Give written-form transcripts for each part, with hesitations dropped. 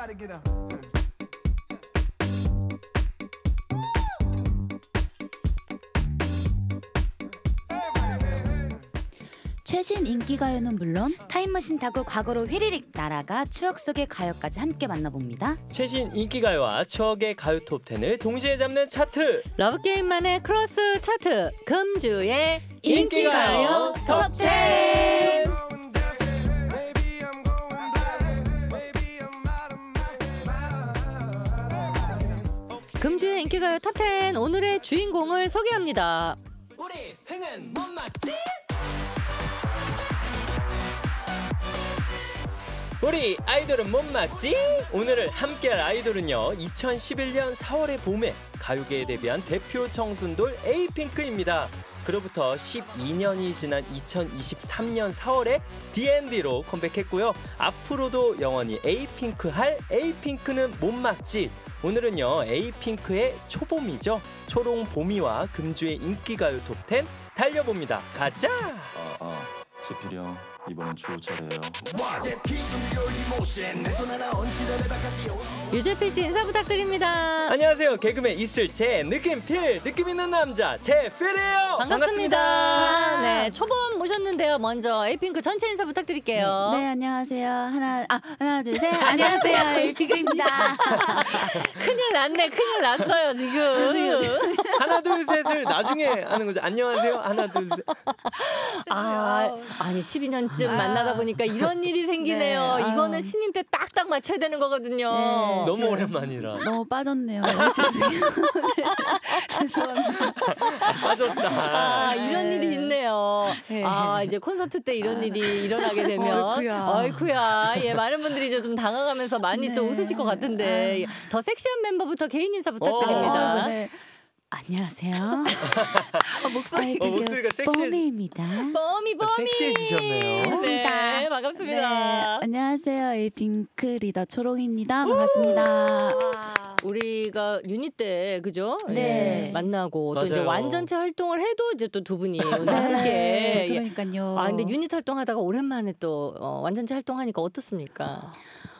최신 인기가요는 물론 타임머신 타고 과거로 휘리릭 날아가 추억 속의 가요까지 함께 만나봅니다. 최신 인기가요와 추억의 가요 톱10을 동시에 잡는 차트, 러브게임만의 크로스 차트, 금주의 인기가요 톱10. 금주의 인기가요 탑10 오늘의 주인공을 소개합니다. 우리 흥은 못 맞지? 우리 아이돌은 못 맞지? 오늘을 함께할 아이돌은요, 2011년 4월의 봄에 가요계에 데뷔한 대표 청순돌 에이핑크입니다. 그로부터 12년이 지난 2023년 4월에 D&D로 컴백했고요. 앞으로도 영원히 에이핑크 할 에이핑크는 못 맞지? 오늘은요, 에이핑크의 초봄이죠. 초롱봄이와 금주의 인기가요 톱10 달려봅니다. 가자! 제필이 형, 이번엔 주호 차례예요. 유재필 씨 인사 부탁드립니다. 안녕하세요. 개그맨 있을 제 느낌필, 느낌 있는 남자 제필이에요. 반갑습니다. 네, 초봄 모셨는데요. 먼저 에이핑크 전체 인사 부탁드릴게요. 네, 안녕하세요. 하나 둘 셋. 안녕하세요. 에이핑크입니다. 큰일 났네. 큰일 났어요 지금. 하나 둘 셋을 나중에 하는 거죠. 안녕하세요. 하나 둘 셋. 아니 12년쯤 만나다 보니까 이런 일이 생기네요. 네, 이거는 신인 때 딱딱 맞춰야 되는 거거든요. 네, 너무 오랜만이라. 너무 빠졌네요. 죄송합니다. 빠졌다. 이런 일이 있네요. 네. 이제 콘서트 때 이런 일이 일어나게 되면 어이쿠야. 예, 많은 분들이 이제 좀 당황하면서 많이 또 웃으실 것 같은데 더 섹시한 멤버부터 개인 인사 부탁드립니다. 네. 안녕하세요. 목소리가 섹시해. 뽀미입니다. 뽀미. 섹시해지셨네요. 네, 반갑습니다. 네, 안녕하세요. 에이핑크 리더 초롱입니다. 반갑습니다. 우리가 유닛 때 그죠? 네. 예, 만나고 또 이제 맞아요. 완전체 활동을 해도 이제 또 두 분이 오늘 네, 함께. 그러니까요. 근데 유닛 활동하다가 오랜만에 또 완전체 활동하니까 어떻습니까?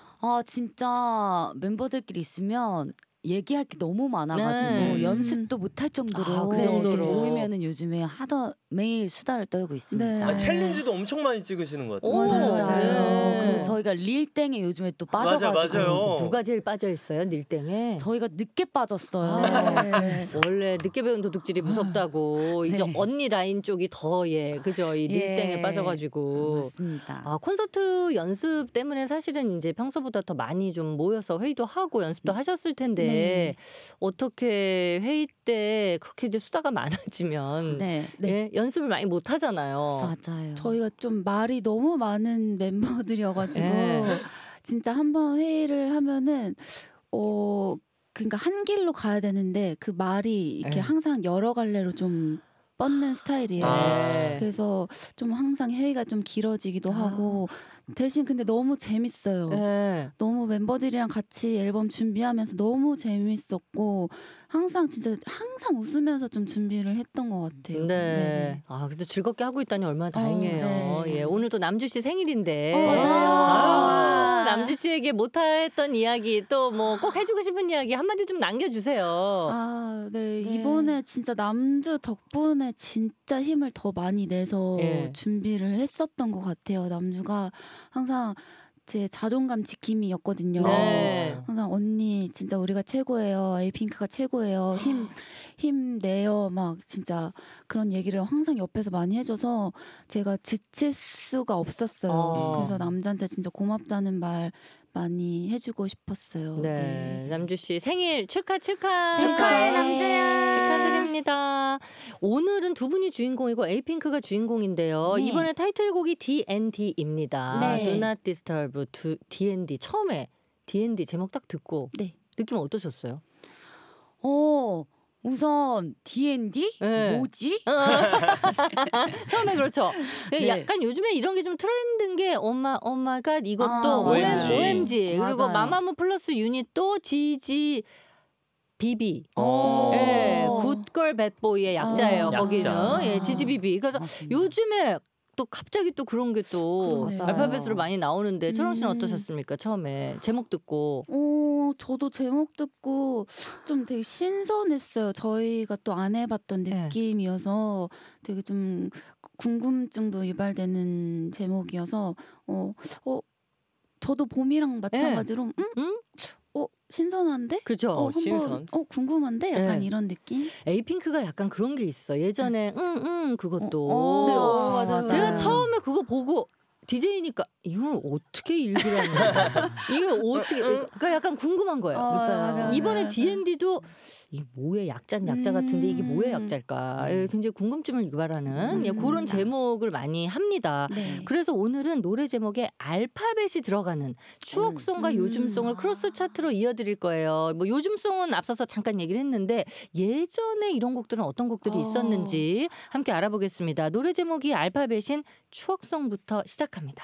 진짜 멤버들끼리 있으면 얘기할 게 너무 많아가지고 네. 연습도 못할 정도로 그 정도로. 모이면은 요즘에 매일 수다를 떨고 있습니다. 네. 챌린지도 엄청 많이 찍으시는 것 같아요. 맞아요. 네. 그리고 저희가 릴땡에 요즘에 또 빠져가지고 맞아요. 누가 제일 빠져 있어요, 닐땡에? 저희가 늦게 빠졌어요. 네. 원래 늦게 배운 도둑질이 무섭다고 이제 네. 언니 라인 쪽이 더 그죠? 이 닐땡에 예. 빠져가지고. 맞습니다. 콘서트 연습 때문에 사실은 이제 평소보다 더 많이 좀 모여서 회의도 하고 연습도 하셨을 텐데 네. 어떻게 회의 때 그렇게 이제 수다가 많아지면 네. 예? 연습을 많이 못 하잖아요. 맞아요. 저희가 좀 말이 너무 많은 멤버들이어가지고 네. 진짜 한번 회의를 하면은 그러니까 한 길로 가야 되는데 그 말이 이렇게 네. 항상 여러 갈래로 좀 뻗는 스타일이에요. 네. 그래서 좀 항상 회의가 좀 길어지기도 하고 대신 근데 너무 재밌어요. 네. 너무 멤버들이랑 같이 앨범 준비하면서 너무 재밌었고 항상 웃으면서 좀 준비를 했던 것 같아요. 네. 그래도 즐겁게 하고 있다니 얼마나 다행이에요. 네. 예, 오늘도 남주 씨 생일인데. 맞아요. 남주 씨에게 못했던 이야기 또 뭐 꼭 해주고 싶은 이야기 한마디 좀 남겨주세요. 네. 이번에 진짜 남주 덕분에 진짜 힘을 더 많이 내서 예. 준비를 했었던 것 같아요. 남주가 항상 제 자존감 지킴이였거든요. 네. 항상 언니 진짜 우리가 최고예요. 에이핑크가 최고예요. 힘내요. 막 진짜 그런 얘기를 항상 옆에서 많이 해줘서 제가 지칠 수가 없었어요. 그래서 남자한테 진짜 고맙다는 말 많이 해주고 싶었어요. 네. 남주 씨 생일 축하해 남주야. 축하드립니다. 오늘은 두 분이 주인공이고 에이핑크가 주인공인데요. 네. 이번에 타이틀곡이 D&D입니다. 네. Do Not Disturb D&D. 처음에 D&D 제목 딱 듣고 네. 느낌 어떠셨어요? 우선 D&D? 네. 뭐지? 처음에 그렇죠. 네. 약간 요즘에 이런 게 좀 트렌드인 게 오마이갓 이것도 OMG. OMG 그리고 맞아요. 마마무 플러스 유닛도 GG BB. 오. 예, 굿걸 배보이의 약자예요. 약자. 거기는 예, GGBB. 그래서 맞습니다. 요즘에 또 갑자기 또 그런 게 또 그러네요. 알파벳으로 많이 나오는데 초롱 씨는 음. 어떠셨습니까? 처음에 제목 듣고. 저도 제목 듣고 좀 되게 신선했어요. 저희가 또 안 해봤던 네. 느낌이어서 되게 좀 궁금증도 유발되는 제목이어서 저도 봄이랑 마찬가지로 신선한데? 그죠? 한번 신선. 궁금한데? 약간 네. 이런 느낌? 에이핑크가 약간 그런 게 있어. 예전에 그것도. 네, 맞아요. 제가 맞아요. 처음에 그거 보고 DJ니까 이걸 어떻게 읽으라는 거야. 이게 어떻게 그러니까 약간 궁금한 거예요. 맞아요. 이번에 맞아요. D&D도 이게 뭐의 약자 같은데 이게 뭐의 약자일까? 굉장히 궁금증을 유발하는 그런 제목을 많이 합니다. 네. 그래서 오늘은 노래 제목에 알파벳이 들어가는 추억송과 요즘송을 크로스 차트로 이어드릴 거예요. 뭐 요즘송은 앞서서 잠깐 얘기를 했는데 예전에 이런 곡들은 어떤 곡들이 있었는지 함께 알아보겠습니다. 노래 제목이 알파벳인 추억송부터 시작합니다.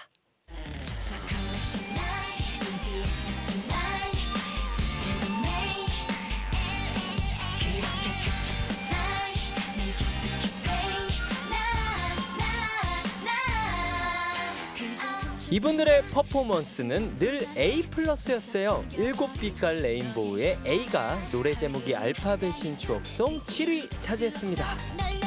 이분들의 퍼포먼스는 늘 A+였어요. 7빛깔 레인보우의 A가 노래 제목이 알파벳인 추억송 7위 차지했습니다.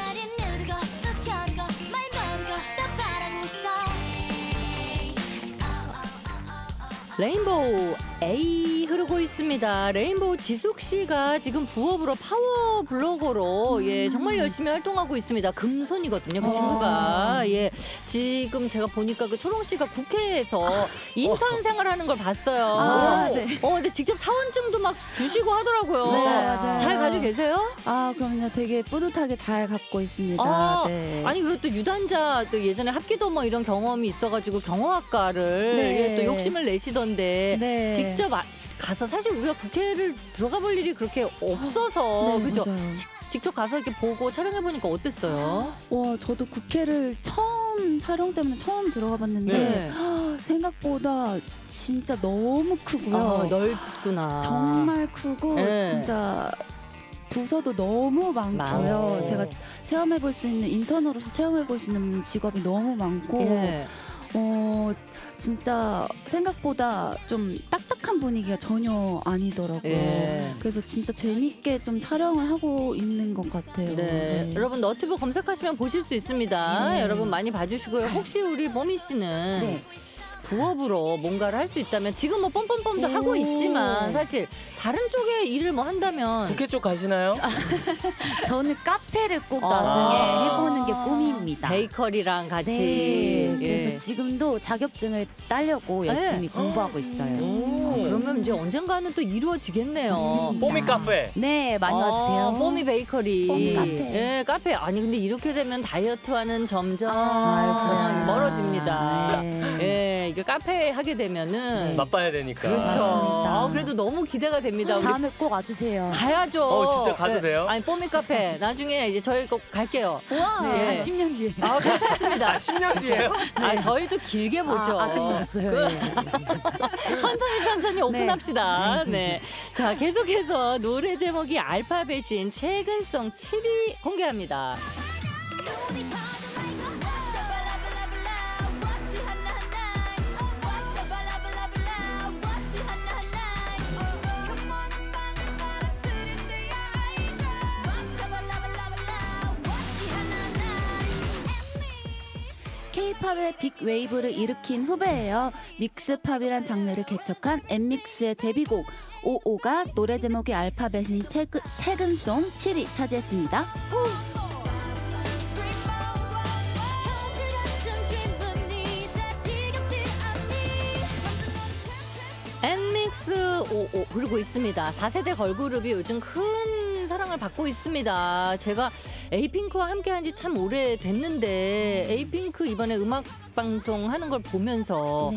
레인보우 A 흐르고 있습니다. 레인보우 지숙 씨가 지금 부업으로 파워 블로거로 정말 열심히 활동하고 있습니다. 금손이거든요, 그 친구가. 지금 제가 보니까 그 초롱 씨가 국회에서 인턴 생활하는 걸 봤어요. 네. 근데 직접 사원증도 막 주시고 하더라고요. 네, 맞아요. 잘 가지고 계세요? 그럼요. 되게 뿌듯하게 잘 갖고 있습니다. 네. 아니 그리고 또 유단자 또 예전에 합기도 뭐 이런 경험이 있어가지고 경호학과를 네. 또 욕심을 내시던데 네. 직접 가서 사실 우리가 국회를 들어가 볼 일이 그렇게 없어서 네, 그죠? 맞아요. 직접 가서 이렇게 보고 촬영해 보니까 어땠어요? 저도 국회를 촬영 때문에 처음 들어가 봤는데 네. 생각보다 진짜 너무 크고요. 넓구나. 정말 크고 네. 진짜 부서도 너무 많고요. 제가 체험해 볼 수 있는 인턴으로서 체험해 볼 수 있는 직업이 너무 많고 진짜 생각보다 좀 딱딱한 분위기가 전혀 아니더라고요. 그래서 진짜 재밌게 좀 촬영을 하고 있는 것 같아요. 네. 여러분 너튜브 검색하시면 보실 수 있습니다. 네. 여러분 많이 봐주시고요. 혹시 우리 보미 씨는 부업으로 뭔가를 할 수 있다면 지금 뭐 뻔뻔뻔도 하고 있지만 사실 다른 쪽에 일을 뭐 한다면 국회 쪽 가시나요? 저는 카페를 꼭 나중에 해보는 게 꿈입니다. 베이커리랑 같이. 네, 그래서 지금도 자격증을 따려고 열심히 공부하고 있어요. 그러면 이제 언젠가는 또 이루어지겠네요. 뽀미 카페. 네, 많이 와주세요. 뽀미 베이커리. 뽀미 카페. 카페. 아니 근데 이렇게 되면 다이어트와는 점점 멀어집니다. 이게 카페 하게 되면은 맛봐야 되니까. 그렇죠. 그래도 너무 기대가 됩니다. 다음에 꼭 와주세요. 가야죠. 진짜 가도 돼요? 아니 뽀미 카페 나중에 이제 저희 꼭 갈게요. 와, 네. 10년 뒤에. 괜찮습니다. 10년 뒤에요? 저희도 길게 보죠. 아직 몰랐어요. 천천히 오픈합시다. 네. 자, 계속해서 노래 제목이 알파벳인 최근송 7위 공개합니다. K-팝의 빅웨이브를 일으킨 후배예요. 믹스팝이란 장르를 개척한 엠믹스의 데뷔곡 55가 노래 제목의 알파벳인 최근송 7위 차지했습니다. 엠믹스 55 그리고 있습니다. 4세대 걸그룹이 요즘 큰 사랑을 받고 있습니다. 제가 에이핑크와 함께 한 지 참 오래됐는데 에이핑크 이번에 음악 방송 하는 걸 보면서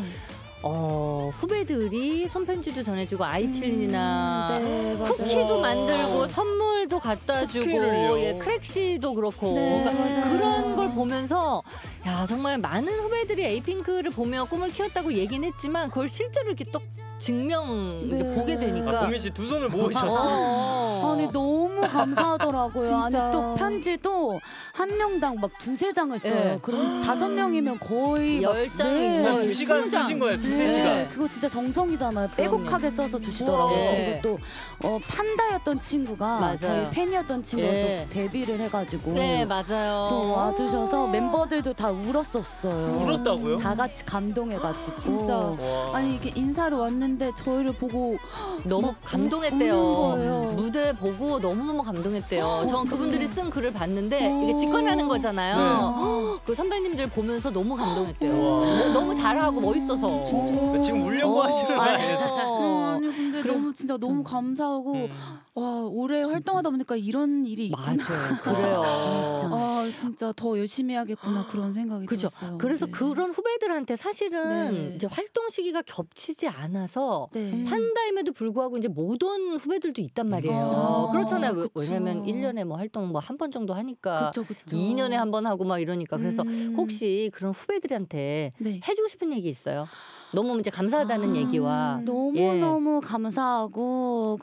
후배들이 손편지도 전해주고 아이칠린이나 쿠키도 만들고 선물 스케일도 갖다 주고 스케일을요? 예, 크랙시도 그렇고 네, 그러니까 맞아요. 그런 걸 보면서 야 정말 많은 후배들이 에이핑크를 보며 꿈을 키웠다고 얘기는 했지만 그걸 실제로 이렇게 또 증명 이렇게 네. 보게 되니까 보민 씨 두 손을 모으셨어. 아니 너무 감사하더라고요. 아니 진짜. 또 편지도 한 명당 막 2-3장을 써요. 네. 그럼 5명이면 거의 막 10장이고 한 2시간 20장. 쓰신 거예요, 두세 네, 시간. 그거 진짜 정성이잖아요. 빼곡하게 써서 주시더라고요. 네. 그리고 또 판다였던 친구가 맞아요. 저희 팬이었던 친구가 네. 또 데뷔를 해가지고 네 맞아요. 또 와주셔서 멤버들도 다 울었었어요. 울었다고요? 다 같이 감동해가지고 진짜. 와. 아니 이게 인사를 왔는데 저희를 보고 너무 막 감동했대요. 우는 거예요. 무대 보고 너무너무 감동했대요. 전 그분들이 쓴 글을 봤는데 이게 어. 직관하는 거잖아요. 네. 그 선배님들 보면서 너무 감동했대요. 우와. 너무 잘하고 멋있어서. 지금 울려고 하시는 거 아니에요? 아니 근데 그럼- 너무 진짜 너무 감사하고 음. 와 올해 활동하다 보니까 이런 일이 있구나. 맞아요. 그래요. 아 진짜 더 열심히 해야겠구나 그런 생각이 그죠. 들었어요. 그래서 네. 그런 후배들한테 사실은 네. 이제 활동 시기가 겹치지 않아서 네. 판다임에도 불구하고 이제 못 온 후배들도 있단 말이에요. 아, 그렇잖아요. 그쵸. 왜냐하면 1년에 뭐 활동 뭐 한 번 정도 하니까 그쵸 그쵸. 2년에 한 번 하고 막 이러니까 그래서 음. 혹시 그런 후배들한테 네. 해주고 싶은 얘기 있어요? 너무 이제 감사하다는 아. 얘기와 너무너무 감사하고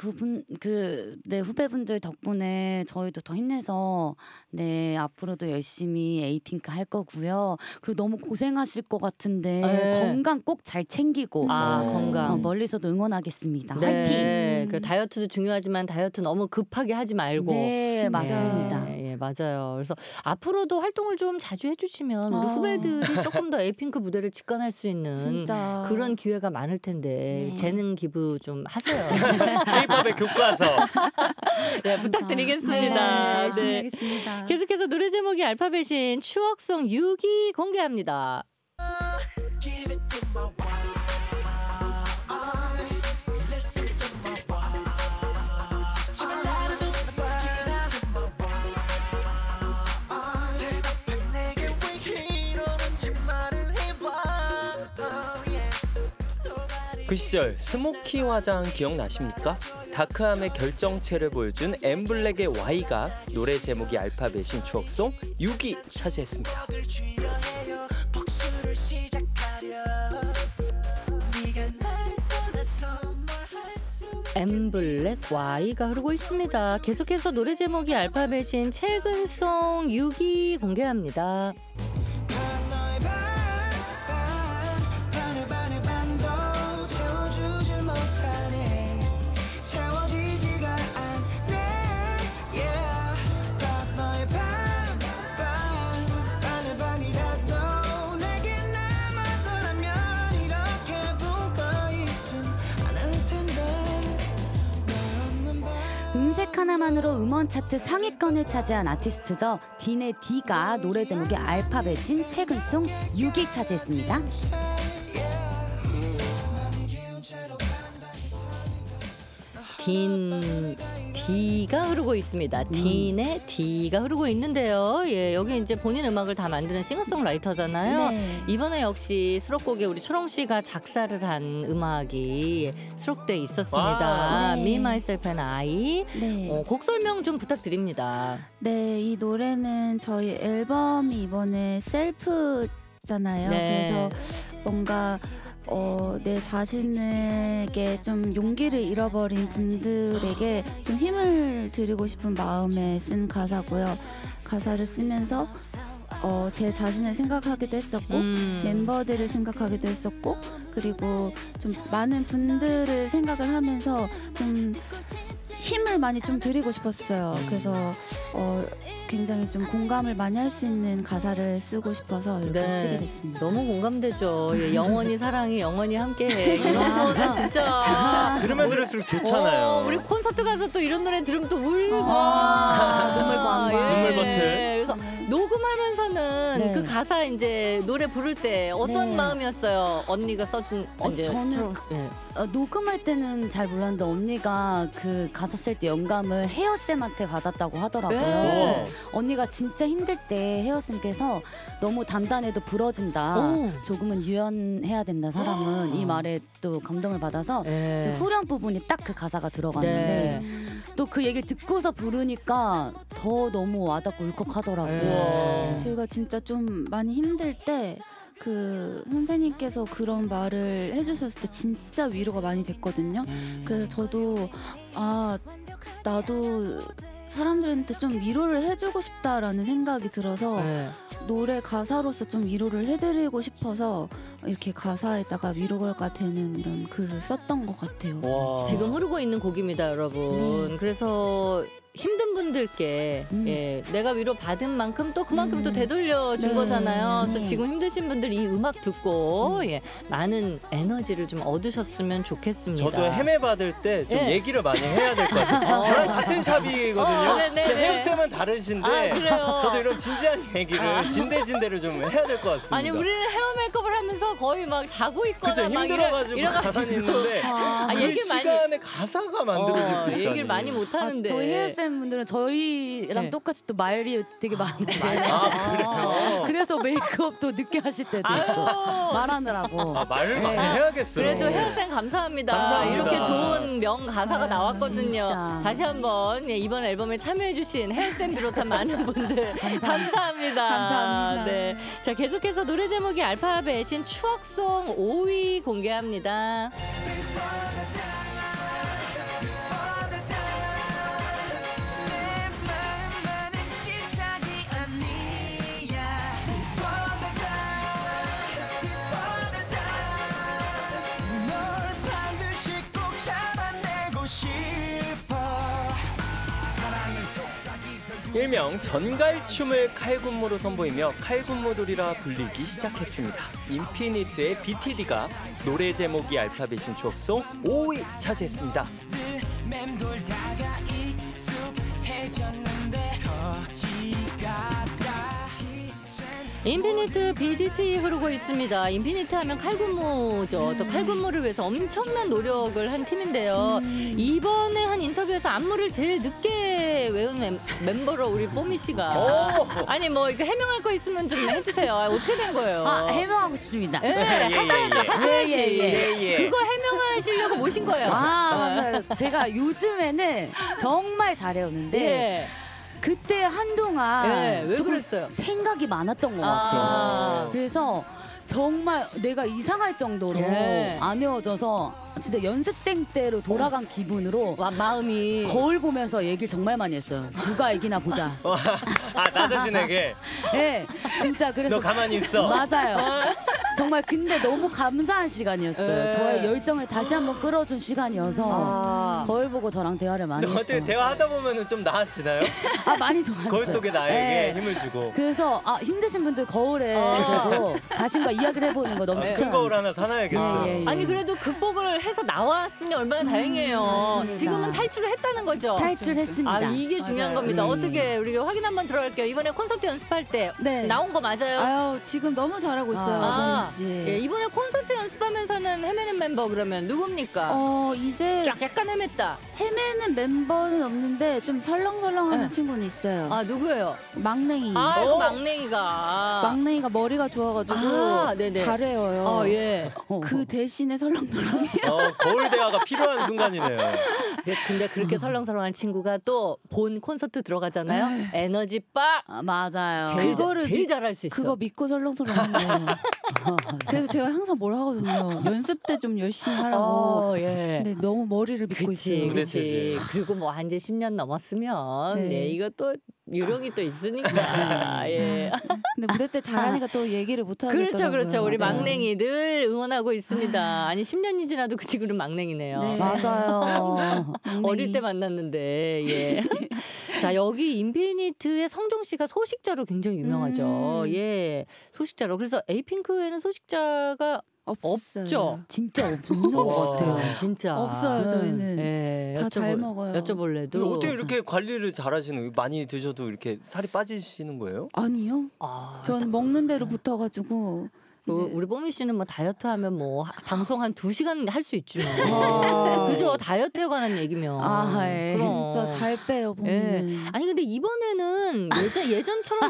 네 후배분들 덕분에 저희도 더 힘내서 네 앞으로도 열심히 에이핑크 할 거고요. 그리고 너무 고생하실 것 같은데 네. 건강 꼭 잘 챙기고 건강. 멀리서도 응원하겠습니다. 네. 화이팅! 그 다이어트도 중요하지만 다이어트 너무 급하게 하지 말고. 네 맞습니다. 예, 맞아요. 그래서 앞으로도 활동을 좀 자주 해주시면 우리 아. 후배들이 조금 더 에이핑크 무대를 직관할 수 있는 진짜 그런 기회가 많을 텐데 네. 재능 기부 좀 하세요. K-팝의 교과서. 네, 부탁드리겠습니다. 네, 열심히 네. 하겠습니다. 계속해서 노래 제목이 알파벳인 추억송 6위 공개합니다. 그 시절 스모키 화장 기억나십니까? 다크함의 결정체를 보여준 엠블랙의 Y가 노래 제목이 알파벳인 추억송 6위 차지했습니다. 엠블랙 Y가 흐르고 있습니다. 계속해서 노래 제목이 알파벳인 최근송 6위 공개합니다. 음색 하나만으로 음원 차트 상위권을 차지한 아티스트죠. 딘의 D가 노래 제목의 알파벳인 최근송 6위 차지했습니다. D가 흐르고 있습니다. 딘의 D가 흐르고 있는데요. 예, 여기 이제 본인 음악을 다 만드는 싱어송라이터잖아요. 네. 이번에 역시 수록곡에 우리 초롱 씨가 작사를 한 음악이 수록돼 있었습니다. 와, 네. Me, Myself and I. 네. 곡 설명 좀 부탁드립니다. 네, 이 노래는 저희 앨범이 이번에 셀프잖아요. 네. 그래서 뭔가 내 자신에게 좀 용기를 잃어버린 분들에게 좀 힘을 드리고 싶은 마음에 쓴 가사고요. 가사를 쓰면서 제 자신을 생각하기도 했었고 멤버들을 생각하기도 했었고 그리고 좀 많은 분들을 생각을 하면서 좀 힘을 많이 좀 드리고 싶었어요. 그래서 굉장히 좀 공감을 많이 할 수 있는 가사를 쓰고 싶어서 이렇게 쓰게 됐습니다. 너무 공감되죠. 예, 영원히 사랑해, 영원히 함께해. 이런 거는 진짜 들으면 들을수록 좋잖아요. 우리 콘서트 가서 또 이런 노래 들으면 또 울고 눈물 광광. 눈물 버튼. 그래서 녹음하면서는 네. 그 가사 이제 노래 부를 때 어떤 네. 마음이었어요? 언니가 써준 이제 저는 녹음할 때는 잘 몰랐는데 언니가 그 가사 쓸 때 영감을 헤어쌤한테 받았다고 하더라고요. 네. 언니가 진짜 힘들 때 헤어쌤께서 너무 단단해도 부러진다. 오. 조금은 유연해야 된다. 사람은 이 말에 또 감동을 받아서 제 후렴 부분이 딱 그 가사가 들어갔는데 또 그 얘기 듣고서 부르니까 더 너무 와닿고 울컥하더라고요. 우와. 제가 진짜 좀 많이 힘들 때 그 선생님께서 그런 말을 해주셨을 때 진짜 위로가 많이 됐거든요. 그래서 저도 나도 사람들한테 좀 위로를 해주고 싶다라는 생각이 들어서 노래 가사로서 좀 위로를 해드리고 싶어서 이렇게 가사에다가 위로가 되는 이런 글을 썼던 것 같아요. 와. 지금 흐르고 있는 곡입니다, 여러분. 그래서 힘든 분들께 예, 내가 위로 받은 만큼 또 그만큼 또 되돌려 준 네. 거잖아요. 네. 그래서 지금 힘드신 분들 이 음악 듣고 예, 많은 에너지를 좀 얻으셨으면 좋겠습니다. 저도 헤매 받을 때 좀 예. 얘기를 많이 해야 될 것 같아요. 저랑 같은 샵이거든요. 네네네. 혜영쌤은 다르신데 아, 그래요? 저도 이런 진지한 얘기를 진대진대를 좀 해야 될 것 같습니다. 아니 우리는 헤어 메이크업을 하면서 거의 막 자고 있거나 그죠, 막 힘들어가지고 가만히 있는데 그 얘기를 많이 시간에 가사가 만들어질 수 있다니. 얘기를 많이 못 하는데 저희 헤어쌤 분들은 저희랑 네. 똑같이 또 말이 되게 많은데 아, 그래요? 그래서 메이크업도 늦게 하실 때도 있고 말하느라고. 말을 많이 네. 해야겠어요. 그래도 헤어쌤 감사합니다. 감사합니다. 이렇게 좋은 명 가사가 나왔거든요. 진짜. 다시 한번 예, 이번 앨범에 참여해주신 헤어쌤 비롯한 많은 분들 감사합니다. 감사합니다. 네, 자 계속해서 노래 제목이 알파벳인 추억송 5위 공개합니다. 일명 전갈춤을 칼군무로 선보이며 칼군무돌이라 불리기 시작했습니다. 인피니트의 BTD가 노래 제목이 알파벳인 추억송 5위 차지했습니다. 인피니트 BDT 흐르고 있습니다. 인피니트 하면 칼군무죠. 또 칼군무를 위해서 엄청난 노력을 한 팀인데요. 이번에 한 인터뷰에서 안무를 제일 늦게 외운 멤버로 우리 뽀미 씨가 아니 뭐 이거 해명할 거 있으면 좀 해주세요. 어떻게 된 거예요? 해명하고 싶습니다. 예, 하셔야죠. 예. 하셔야지. 예. 그거 해명하시려고 모신 거예요. 맞아요. 제가 요즘에는 정말 잘해오는데 예. 그때 한동안 예, 왜 조금 그랬어요? 생각이 많았던 것 같아요. 그래서 정말 내가 이상할 정도로 예. 안 외워져서 진짜 연습생 때로 돌아간 기분으로 와, 마음이 거울 보면서 얘기를 정말 많이 했어요. 누가 이기나 보자. 나 자신에게 네, 진짜 그래서 너 가만히 있어. 맞아요. 정말 근데 너무 감사한 시간이었어요. 예. 저의 열정을 다시 한번 끌어준 시간이어서 거울 보고 저랑 대화를 많이 너 어떻게 했던. 대화하다 보면 좀 나아지나요? 많이 좋았어요. 거울 속에 나에게 네. 힘을 주고. 그래서 힘드신 분들 거울에 그래도 자신과 이야기를 해보는 거 너무 큰 추천합니다. 거울 하나 사놔야겠어요. 예. 아니 그래도 극복을 해서 나왔으니 얼마나 다행이에요. 맞습니다. 지금은 탈출을 했다는 거죠. 탈출했습니다. 아 이게 중요한 맞아요. 겁니다. 어떻게 우리가 확인 한번 들어갈게요. 이번에 콘서트 연습할 때 네. 나온 거 맞아요? 아유 지금 너무 잘하고 있어요, 아, 보미 씨. 예, 이번에 콘서트 연습하면서는 헤매는 멤버 그러면 누굽니까? 이제 쫙 약간 헤맸다. 헤매는 멤버는 없는데 좀 설렁설렁하는 네. 친구는 있어요. 아 누구예요? 막냉이. 아 이거 막냉이가. 막냉이가 머리가 좋아가지고 아, 네네. 잘해요. 예. 그 대신에 설렁설렁해요. 거울 대화가 필요한 순간이네요. 근데 그렇게 설렁설렁한 친구가 또 본 콘서트 들어가잖아요. 에너지 빡. 맞아요. 그거를 제일 잘할 수 있어. 그거 믿고 설렁설렁한 거예요. 그래서 제가 항상 뭘 하거든요. 연습 때 좀 열심히 하라고. 예. 근데 너무 머리를 믿고 그치, 있어요. 무대 그치. 체질. 그리고 뭐 한지 10년 넘었으면 네. 네, 이것도 요령이 또 있으니까. 예. 근데 무대 때 잘하니까 또 얘기를 못 하겠더라고요. 그렇죠, 그렇죠. 우리 맞아요. 막냉이 늘 응원하고 있습니다. 아니 10년이 지나도 그 친구는 막냉이네요. 네. 맞아요. 어릴 때 만났는데 예. 자 여기 인피니트의 성종 씨가 소식자로 굉장히 유명하죠. 예, 소식자로. 그래서 에이핑크에는 소식자가 없어요. 없죠. 진짜 없는 것 와. 같아요. 진짜 없어요, 저희는. 예, 다 잘 먹어요. 여쭤볼래도 근데 어떻게 이렇게 관리를 잘하시는 거예요? 많이 드셔도 이렇게 살이 빠지시는 거예요? 아니요. 아, 저는 먹는 대로 붙어가지고 우리 뽀미 씨는 뭐 다이어트 하면 뭐 방송 한 2시간 할 수 있지 뭐. 그죠? 다이어트에 관한 얘기면. 예. 그럼. 진짜 잘 빼요 보면은. 아니 근데 이번에는 예전처럼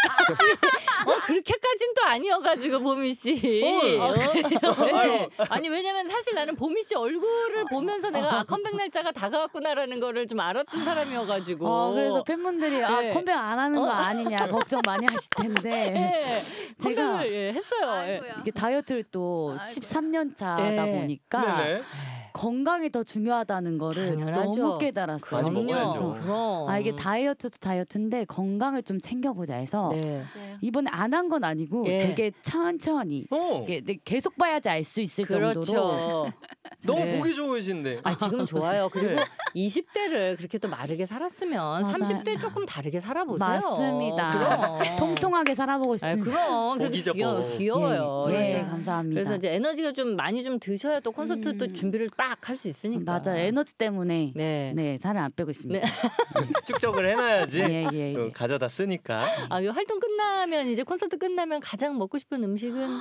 그렇게까지는 또 아니어가지고 보미 씨. 네. 아니 왜냐면 사실 나는 보미 씨 얼굴을 보면서 내가 컴백 날짜가 다가왔구나라는 거를 좀 알았던 사람이어가지고. 그래서 팬분들이 컴백 안 하는 거 아니냐 걱정 많이 하실 텐데 네. 제가 컴백을 했어요. 이게 다이어트를 또 13년 차다 보니까 네네. 건강이 더 중요하다는 거를 당연하죠. 너무 깨달았어요. 많이 먹어야죠. 그럼. 이게 다이어트도 다이어트인데 건강을 좀 챙겨보자 해서 네. 이번에 안 한 건 아니고 예. 되게 천천히 이게 계속 봐야지 알 수 있을 정도로 그렇죠. 너무 네. 보기 좋으신데. 지금 좋아요. 그리고 네. 20대를 그렇게 또 마르게 살았으면 맞아요. 30대 조금 다르게 살아보세요. 맞습니다. 그럼. 통통하게 살아보고 싶습니다. 그럼 그래도 보기 좋고. 귀여워요. 예, 예. 감사합니다. 그래서 이제 에너지가 좀 많이 좀 드셔야 또 콘서트 또 준비를 빡 할 수 있으니까. 맞아 에너지 때문에 네. 살을 안 빼고 있습니다. 축적을 해놔야지. 예. 가져다 쓰니까. 이 활동 끝나면 이제 콘서트 끝나면 가장 먹고 싶은 음식은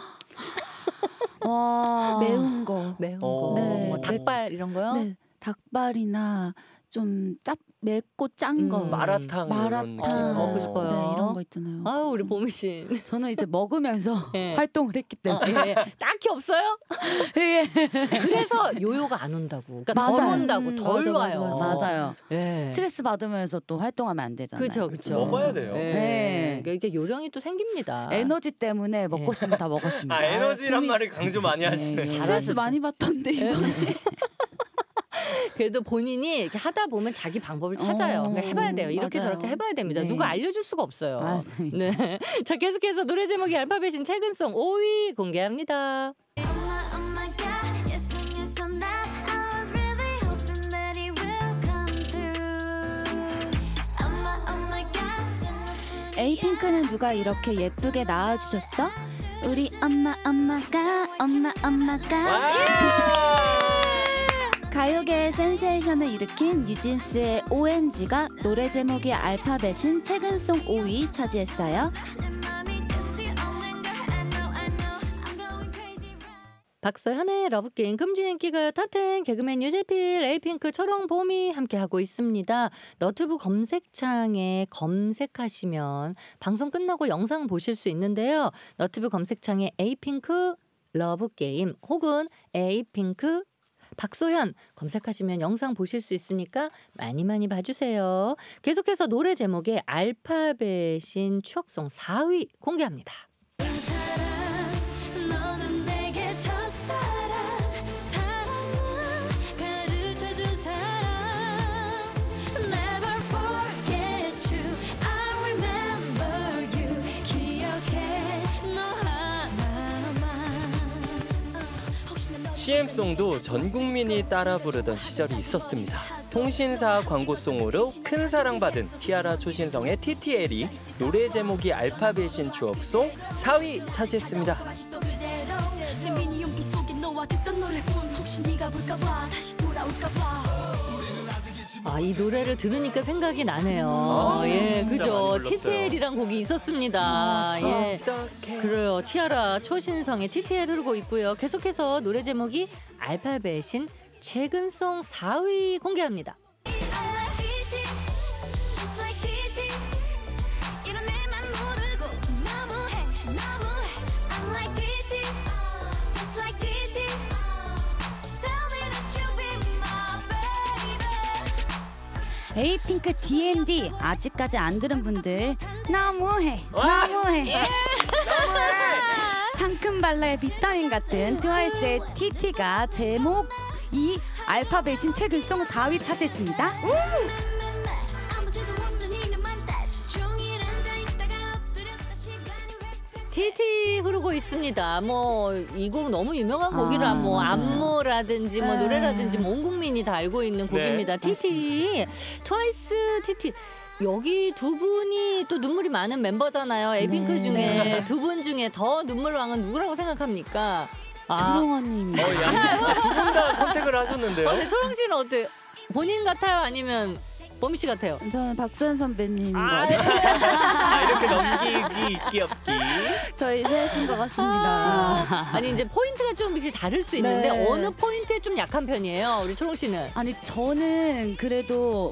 와 매운 거. 매운 거. 네. 뭐 닭발 이런 거요? 네, 닭발이나 좀 맵고 짠 거. 마라탕 이런 느낌. 먹고 싶어요. 네, 이런 거 있잖아요. 아유 우리 보미 씨. 저는 이제 먹으면서 예. 활동을 했기 때문에 딱히 없어요? 예. 그래서 요요가 안 온다고. 그러니까 덜 맞아요. 온다고 덜 맞아, 와요. 맞아요. 예. 스트레스 받으면서 또 활동하면 안 되잖아요. 그죠. 먹어야 돼요. 예. 네. 그러니까 이게 요령이 또 생깁니다. 에너지 때문에 먹고 싶은 거 다 먹었습니다. 에너지란 말을 강조 많이 하시네. 예. 스트레스 많이 받던데 이번에. 그래도 본인이 이렇게 하다 보면 자기 방법을 찾아요. 그러니까 해봐야 돼요. 이렇게 맞아요. 저렇게 해봐야 됩니다. 네. 누가 알려줄 수가 없어요. 맞습니다. 네. 자 계속해서 노래 제목이 알파벳인 최근송 5위 공개합니다. 에이핑크는 누가 이렇게 예쁘게 낳아주셨어? 우리 엄마가 가요계의 센세이션을 일으킨 뉴진스의 OMG가 노래 제목이 알파벳인 최근송 5위 차지했어요. 박서현의 러브게임 금주인기가요 탑10 개그맨 유재필 에이핑크 초롱봄이 함께하고 있습니다. 너튜브 검색창에 검색하시면 방송 끝나고 영상 보실 수 있는데요. 너튜브 검색창에 에이핑크 러브게임 혹은 에이핑크 박소현 검색하시면 영상 보실 수 있으니까 많이 봐주세요. 계속해서 노래 제목에 알파벳인 추억송 4위 공개합니다. CM송도 전 국민이 따라 부르던 시절이 있었습니다. 통신사 광고송으로 큰 사랑받은 티아라 초신성의 TTL이 노래 제목이 알파벳인 추억송 4위 차지했습니다. 이 노래를 들으니까 생각이 나네요. 예, 진짜 그죠. 많이 불렀어요. TTL이란 곡이 있었습니다. 예, 그래요. 티아라 초신성의 TTL 흐르고 있고요. 계속해서 노래 제목이 알파벳인 최근송 4위 공개합니다. 에이핑크 D&D 아직까지 안 들은 분들 너무해. 상큼 발랄 비타민 같은 트와이스의 TT가 제목 이 알파벳인 최근송 4위 차지했습니다. TT 흐르고 있습니다. 뭐 이 곡 너무 유명한 곡이라 뭐 맞아요. 안무라든지 뭐 노래라든지 뭐 온 국민이 다 알고 있는 곡입니다. TT 트와이스 TT 여기 두 분이 또 눈물이 많은 멤버잖아요. 에이핑크 네. 중에 두 분 중에 더 눈물 왕은 누구라고 생각합니까? 초롱언님. 두 분 다 선택을 하셨는데요. 근데 초롱 씨는 어때? 본인 같아요? 아니면 뽀미 씨 같아요. 저는 박수현 선배님인 것 아, 같아요. 이렇게 넘기기 있기 없기. 저희 셋인 것 같습니다. 아니 이제 포인트가 좀 이제 다를 수 있는데 네. 어느 포인트에 좀 약한 편이에요, 우리 초롱 씨는? 아니 저는 그래도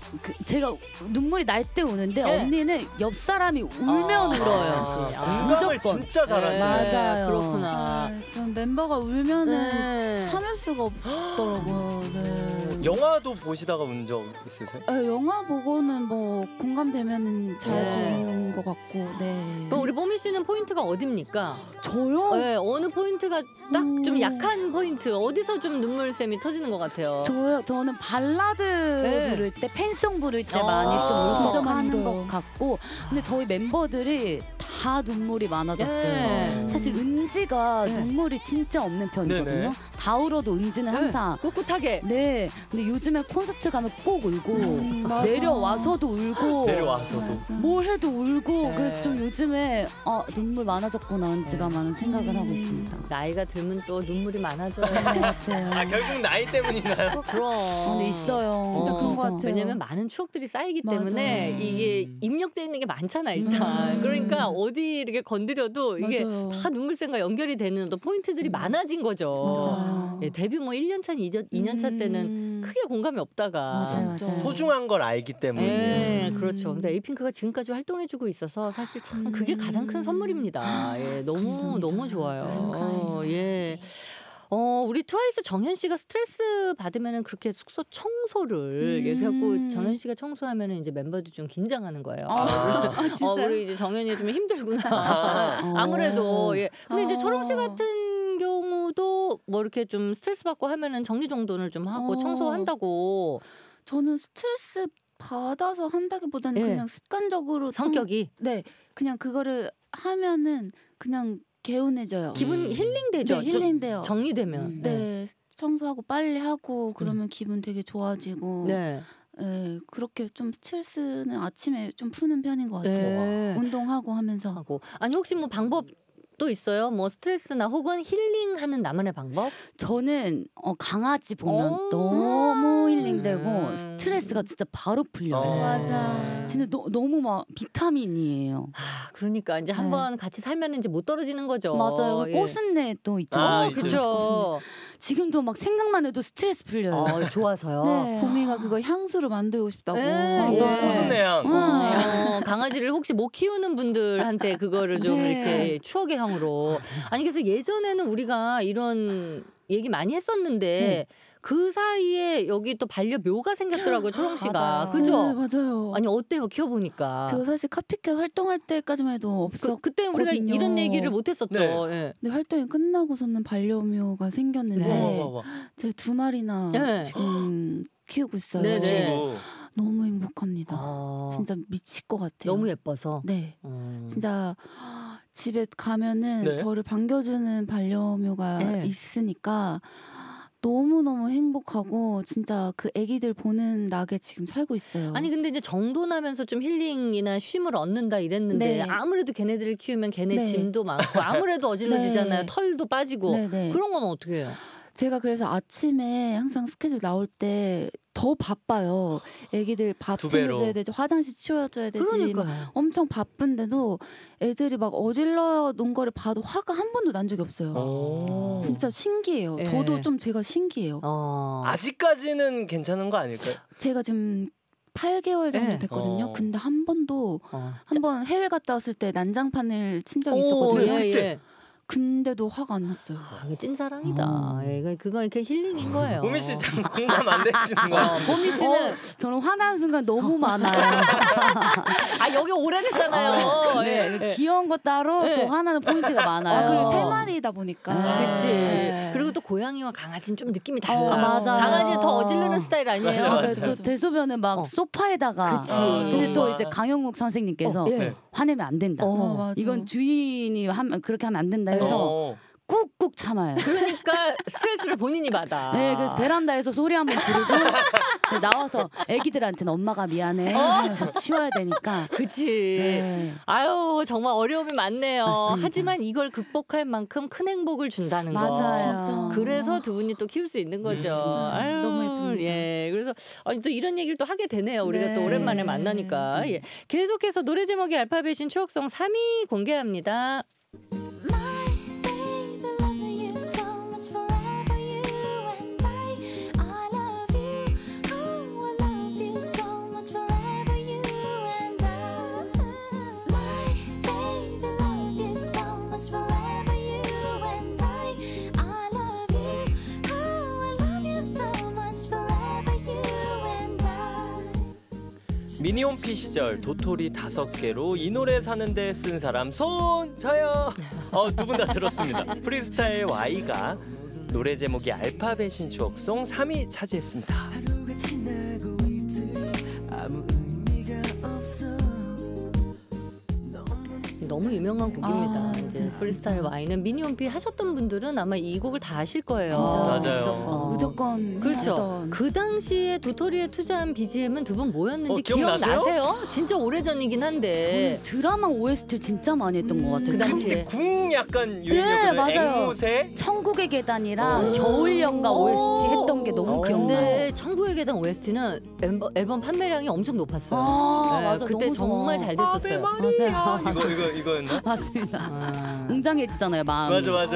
제가 눈물이 날 때 우는데 네. 언니는 옆 사람이 울면 아, 울어요. 아, 공감을 무조건. 진짜 잘하시네. 맞아요. 그렇구나. 좀 멤버가 울면은 네. 참을 수가 없더라고요. 네. 영화도 보시다가 운 적 있으세요? 영화 보고는 뭐 공감되면 잘 네. 주는 것 같고. 네. 그럼 우리 뽀미 씨는 포인트가 어딥니까? 저요? 네, 어느 포인트가 딱 좀 약한 포인트, 어디서 좀 눈물샘이 터지는 것 같아요? 저는 발라드 네. 부를 때 팬송 부를 때 아, 많이 좀 진짜 많이 울컥하는 울어요. 것 같고 근데 저희 멤버들이 다 눈물이 많아졌어요. 네. 사실 은지가 네. 눈물이 진짜 없는 편이거든요. 네네. 다 울어도 은지는 항상 꿋꿋하게. 네. 근데 요즘에 콘서트 가면 꼭 울고 맞아. 내려와서도 울고 내려와서도. 맞아. 뭘 해도 울고 네. 그래서 좀 요즘에 눈물 많아졌구나 은지가 많은 생각을 하고 있습니다. 나이가 들면 또 눈물이 많아져요. 같아요. 아 결국 나이 때문인가요? 그럼. 근데 있어요. 진짜 그런 것 같아요. 왜냐면 많은 추억들이 쌓이기 맞아요. 때문에 이게 입력돼 있는 게 많잖아 일단. 그러니까 어디 이렇게 건드려도 이게 맞아요. 다 눈물샘과 연결이 되는 또 포인트들이 많아진 거죠. 맞아요. 예, 데뷔 뭐 1년 차, 2년 차 때는 크게 공감이 없다가. 맞아요. 소중한 걸 알기 때문에. 네, 그렇죠. 근데 에이핑크가 지금까지 활동해주고 있어서 사실 참 그게 가장 큰 선물입니다. 예, 너무 좋아요. 예. 우리 트와이스 정현 씨가 스트레스 받으면은 그렇게 숙소 청소를 얘기하고 정현 씨가 청소하면은 이제 멤버들 좀 긴장하는 거예요. 진짜요? 우리 이제 정현이 좀 힘들구나. 아무래도 예. 근데 이제 초롱 씨 같은 경우도 뭐 이렇게 좀 스트레스 받고 하면은 정리정돈을 좀 하고 청소한다고. 저는 스트레스 받아서 한다기보다는 예. 그냥 습관적으로 성격이 네, 그냥 그거를 하면은 그냥 개운해져요. 기분 힐링되죠. 네, 좀 힐링돼요. 정리되면. 네, 청소하고 빨리 하고 그러면 기분 되게 좋아지고. 네. 네, 그렇게 좀 스트레스는 아침에 좀 푸는 편인 것 같아요. 네. 운동하고 하면서. 하고. 아니 혹시 뭐 방법 또 있어요? 뭐 스트레스나 혹은 힐링하는 나만의 방법? 저는 강아지 보면 오. 너무 힐링되고 스트레스가 진짜 바로 풀려요. 맞아. 진짜 너무 막 비타민이에요. 아, 그러니까 이제 한번 같이 살면 이제 못 떨어지는 거죠. 맞아요. 예. 꽃순내 또 아, 있잖아요. 그렇죠. 지금도 막 생각만 해도 스트레스 풀려요. 좋아서요. 네. 봄이가 그거 향수를 만들고 싶다고. 네, 맞아. 예. 꽃순내향. 강아지를 혹시 못 키우는 분들한테 그거를 좀 네. 이렇게 추억의 향으로. 아니 그래서 예전에는 우리가 이런 얘기 많이 했었는데 그 사이에 여기 또 반려묘가 생겼더라고요, 초롱 씨가. 맞아요. 그죠? 네, 맞아요. 아니 어때요, 키워보니까? 저 사실 카피캣 활동할 때까지만 해도 없었. 그때 우리가 거든요. 이런 얘기를 못했었죠. 네. 예. 근데 활동이 끝나고서는 반려묘가 생겼는데 네. 와. 제가 2마리나 네. 지금 키우고 있어요. 네네. 친구. 너무 행복합니다. 아, 진짜 미칠 것 같아요. 너무 예뻐서. 네. 진짜 집에 가면은 네. 저를 반겨주는 반려묘가 네. 있으니까 너무너무 행복하고 진짜 그 아기들 보는 낙에 지금 살고 있어요. 아니 근데 이제 정돈하면서 좀 힐링이나 쉼을 얻는다 이랬는데 네. 아무래도 걔네들을 키우면 걔네 네. 짐도 많고 아무래도 어질러지잖아요. 네. 털도 빠지고. 네네. 그런 건 어떻게 해요? 제가 그래서 아침에 항상 스케줄 나올 때 더 바빠요. 아기들 밥 두 배로. 챙겨줘야 되지, 화장실 치워줘야 되지. 막 그러니까요. 엄청 바쁜데도 애들이 막 어질러 놓은 거를 봐도 화가 한 번도 난 적이 없어요. 오. 진짜 신기해요. 예. 저도 좀 제가 신기해요. 아직까지는 괜찮은 거 아닐까요? 제가 지금 8개월 정도 네. 됐거든요. 근데 한 번도 한 번 해외 갔다 왔을 때 난장판을 친 적이 있었거든요. 예, 그때. 예. 근데도 화가 안 났어요. 이게 찐사랑이다. 예, 그거 이렇게 힐링인 거예요. 보미 씨 참 공감 안 되시는 거야. 보미 씨는 저는 화나는 순간 너무 많아요. 여기 오래됐잖아요. 네, 예. 귀여운 거 따로 네. 또 화나는 포인트가 많아요. 그리고 3마리다 보니까. 그치. 네. 그리고 또 고양이와 강아지는 좀 느낌이 달라. 맞아요. 강아지는 더 어지르는 스타일 아니에요? 맞아요. 맞아요. 또 대소변은 막 소파에다가. 그치. 근데 또 소파. 이제 강영욱 선생님께서 예. 화내면 안 된다. 맞아. 이건 주인이 그렇게 하면 안 된다 해서 꾹꾹 참아요. 그러니까 스트레스를 본인이 받아. 네, 그래서 베란다에서 소리 한번 지르고 나와서 애기들한테는 엄마가 미안해 하면서 치워야 되니까. 그치. 네. 아유 정말 어려움이 많네요. 맞습니다. 하지만 이걸 극복할 만큼 큰 행복을 준다는 거. 맞아요. 진짜. 그래서 두 분이 또 키울 수 있는 거죠. 아유, 너무 예쁩니다. 예, 그래서 또 이런 얘기를 또 하게 되네요. 우리가 네. 또 오랜만에 만나니까. 예. 계속해서 노래 제목이 알파벳인 추억송 3위 공개합니다. 미니홈피 시절 도토리 5개로 이 노래 사는데 쓴 사람 손 저요. 두 분 다 들었습니다. 프리스타일 Y가 노래 제목이 알파벳인 추억송 3위 차지했습니다. 너무 유명한 곡입니다. 이제 그렇습니다. 프리스타일 Y는 미니홈피 하셨던 분들은 아마 이 곡을 다 아실 거예요. 진짜 맞아요. 무조건 그렇죠. 했던. 그 당시에 도토리에 투자한 BGM은 두 분 뭐였는지 기억나세요? 기억나세요? 진짜 오래전이긴 한데. 저는 드라마 OST를 진짜 많이 했던 것 같아요. 그 당시에. 그때 궁 약간 유행이었거든요. 맞아요. 앵무새. 천국의 계단이랑 겨울연가 OST 했던 게 너무 기억나요. 근데 천국의 계단 OST는 앨범 판매량이 엄청 높았어요. 아, 맞아. 그때 너무 좋아. 정말 잘 됐었어요. 맞아요. 이거였나? 맞습니다. 아. 웅장해지잖아요, 마음이. 맞아.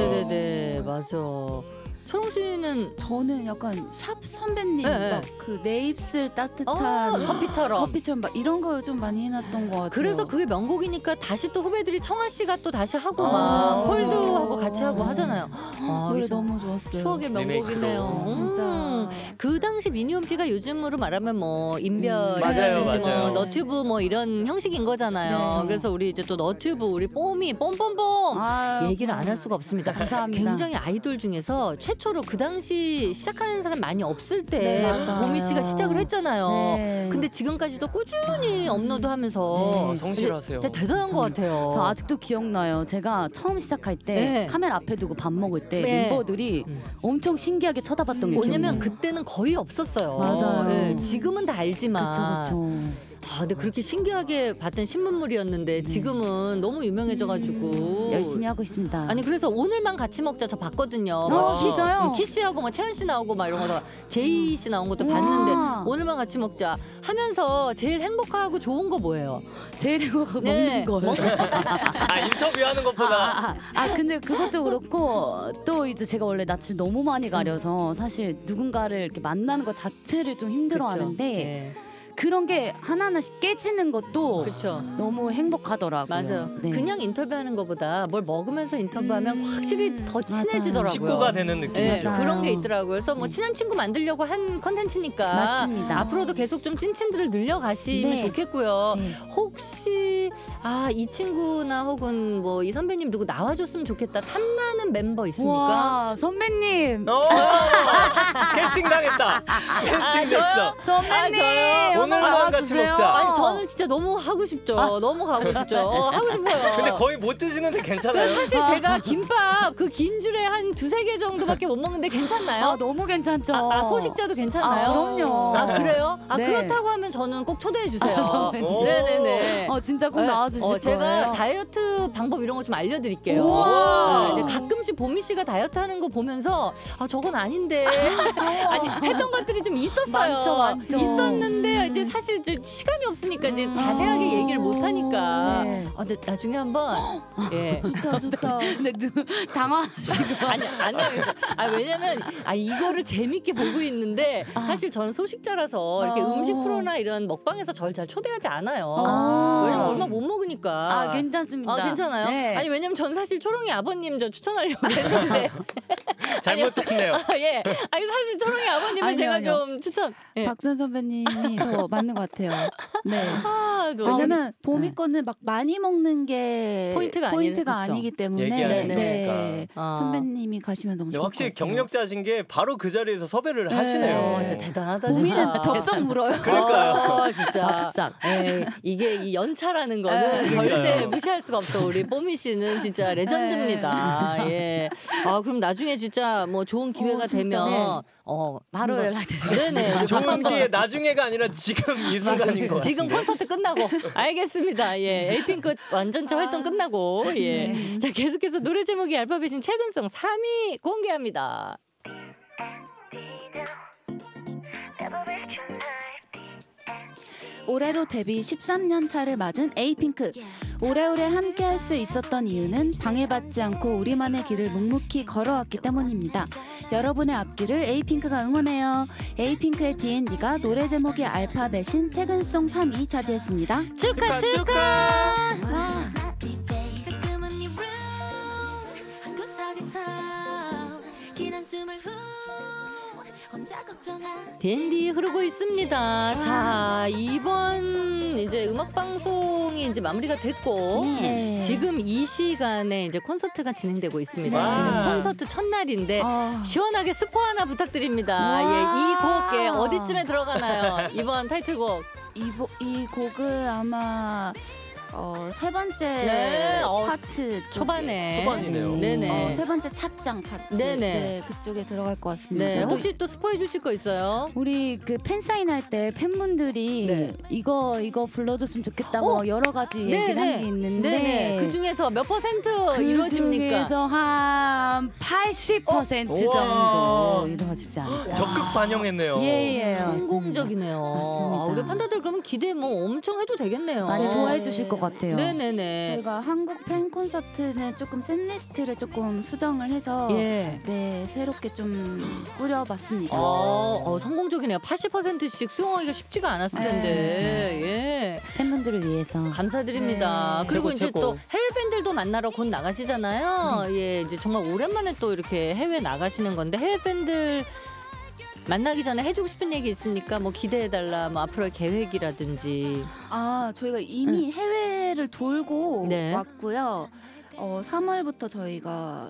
네네네 맞아. 초롱 씨는 저는 약간 샵 선배님 네, 막 그 내 입술 따뜻한 커피처럼. 커피처럼 막 이런 거 좀 많이 해놨던 것 같아요. 그래서 그게 명곡이니까 다시 또 후배들이 청아 씨가 또 다시 하고 아, 막 맞아. 콜드하고 같이 하고 하잖아요. 노래 그래서 너무 좋았어요. 추억의 명곡이네요. 진짜. 그 당시 미니홈피가 요즘으로 말하면 뭐 인별이라든지 맞아요, 뭐 맞아요. 너튜브 뭐 이런 형식인 거잖아요. 네. 그래서 우리 이제 또 너튜브 우리 뽀미 뽐뽐뽐 아유, 얘기를 안 할 수가 없습니다. 감사합니다. 굉장히 아이돌 중에서 최초로 그 당시 시작하는 사람 많이 없을 때 네, 맞아요. 보미 씨가 시작을 했잖아요. 네. 근데 지금까지도 꾸준히 업로드하면서 성실하세요. 근데 대단한 것 같아요. 저 아직도 기억나요. 제가 처음 시작할 때 네. 카메라 앞에 두고 밥 먹을 때 네. 멤버들이 엄청 신기하게 쳐다봤던 게 왜냐면 기억나요. 그때는 거의 없었어요. 맞아요. 네, 지금은 다 알지만. 그쵸. 근데 그렇게 신기하게 봤던 신문물이었는데 지금은 너무 유명해져가지고 열심히 하고 있습니다. 아니 그래서 오늘만 같이 먹자 저 봤거든요. 진짜요? 키씨하고 막 채연 씨 나오고 막 이런 거 제이 씨 나온 것도 우와. 봤는데 오늘만 같이 먹자 하면서 제일 행복하고 좋은 거 뭐예요? 제일 행복하고 네. 먹는 거예요. 인터뷰하는 것보다 근데 그것도 그렇고 또 이제 제가 원래 낯을 너무 많이 가려서 사실 누군가를 이렇게 만나는 것 자체를 좀 힘들어하는데 네. 그런 게 하나하나씩 깨지는 것도 그렇죠. 너무 행복하더라고요. 맞아요. 네. 그냥 인터뷰하는 것보다 뭘 먹으면서 인터뷰하면 확실히 더 친해지더라고요. 식구가 되는 네, 느낌이죠. 맞아요. 그런 게 있더라고요. 그래서 뭐 친한 친구 만들려고 한 컨텐츠니까 맞습니다. 앞으로도 계속 좀 찐친들을 늘려가시면 네. 좋겠고요. 네. 혹시 이 친구나 혹은 뭐 이 선배님 누구 나와줬으면 좋겠다 탐나는 멤버 있습니까? 와 선배님, 캐스팅 당했다. 캐스팅 됐어. 선배님 오늘만 같이 먹자. 아니 저는 진짜 너무 하고 싶죠. 너무 가고 싶죠. 하고 싶어요. 근데 거의 못 드시는데 괜찮아요? 사실 제가 김밥 그 긴 줄에 한 2-3개 정도밖에 못 먹는데 괜찮나요? 너무 괜찮죠. 소식자도 괜찮나요? 그럼요. 그래요? 네. 그렇다고 하면 저는 꼭 초대해 주세요. 오. 네네네. 진짜 꼭 네. 나와주실 제가 거예요. 다이어트 방법 이런 거 좀 알려드릴게요. 우와. 근데 가끔씩 보미 씨가 다이어트 하는 거 보면서 저건 아닌데 아니 했던 것들이 좀 있었어요. 많죠. 있었는데 이제 사실 이제 시간이 없으니까 이제 자세하게 얘기를 못 하니까. 네. 근데 나중에 한번 예. 좋다. 근데 당황하시고 아니 안 하겠어. 왜냐면 이거를 재밌게 보고 있는데 사실 저는 소식자라서 이렇게 음식 프로나 이런 먹방에서 저를 잘 초대하지 않아요. 왜냐면 얼마 못 먹으니까. 괜찮습니다. 괜찮아요? 네. 아니 왜냐면 전 사실 초롱이 아버님 저 추천하려고 했는데 잘못됐네요. 예. 아니 사실 초롱이 아버님을 아니요, 제가 아니요. 좀 추천. 예. 박선 선배님이 더 맞는 것 같아요. 네. 하나도. 왜냐면 봄이 거는 막 많이 먹는 게 포인트가 아니기 때문에 얘기하는 네. 거니까. 선배님이 가시면 너무 좋을 것 확실히 같아요. 경력자신 게 바로 그 자리에서 섭외를 네. 하시네요. 진짜 대단하다. 봄이는 진짜. 덥석 물어요. 그러니까요. 진짜. 덥석. 에이, 이게 이 연차라는 거는 네. 절대 그러니까요. 무시할 수가 없어. 우리 뽀미 씨는 진짜 레전드입니다. 예. 그럼 나중에 진짜 뭐 좋은 기회가 진짜, 되면 바로 한번- 연락드릴게요. 네네. 좋은 게 나중에가 아니라 지금 이 순간인 것 같아요. 지금 콘서트 끝나고 알겠습니다. 예, 에이핑크 완전체 활동 끝나고 예. 네. 자 계속해서 노래 제목이 알파벳인 최근성 3위 공개합니다. 올해로 데뷔 13년 차를 맞은 에이핑크. 오래오래 함께할 수 있었던 이유는 방해받지 않고 우리만의 길을 묵묵히 걸어왔기 때문입니다. 여러분의 앞길을 에이핑크가 응원해요. 에이핑크의 D&D가 노래 제목이 알파벳인 최근송 3위 차지했습니다. 축하 축하. 와. 댄디 흐르고 있습니다. 자 이번 이제 음악 방송이 이제 마무리가 됐고 네. 지금 이 시간에 이제 콘서트가 진행되고 있습니다. 네. 콘서트 첫날인데 아. 시원하게 스포 하나 부탁드립니다. 와. 예, 이 곡에 어디쯤에 들어가나요? 이번 타이틀곡. 이 곡은 아마 세 번째 네, 파트 초반에. 초반이네요. 네네. 세 번째 찻장 파트 네네. 네, 그쪽에 들어갈 것 같습니다. 네, 혹시 또 스포해 주실 거 있어요? 우리 그 팬사인 할 때 팬분들이 네. 이거 불러줬으면 좋겠다고 여러 가지 얘기를 한 게 있는데 네네. 그 중에서 몇 퍼센트 그 이루어집니까? 중에서 한 80% 우와. 정도 이루어지지 않을까. 적극 반영했네요. 예. 성공적이네요. 맞습니다. 우리 판다들 그러면 기대 뭐 엄청 해도 되겠네요. 많이 좋아해 네. 주실 것 같아요. 네네네. 저희가 한국 팬 콘서트는 조금 셋리스트를 조금 수정을 해서 예. 네 새롭게 좀 꾸려봤습니다. 성공적이네요. 80%씩 수용하기가 쉽지가 않았을 텐데. 예. 팬분들을 위해서. 감사드립니다. 네. 그리고 최고, 이제 최고. 또 해외 팬들도 만나러 곧 나가시잖아요. 예, 이제 정말 오랜만에 또 이렇게 해외 나가시는 건데 해외 팬들 만나기 전에 해주고 싶은 얘기 있습니까? 뭐 기대해달라, 뭐 앞으로의 계획이라든지. 저희가 이미 해외를 돌고 네. 왔고요. 3월부터 저희가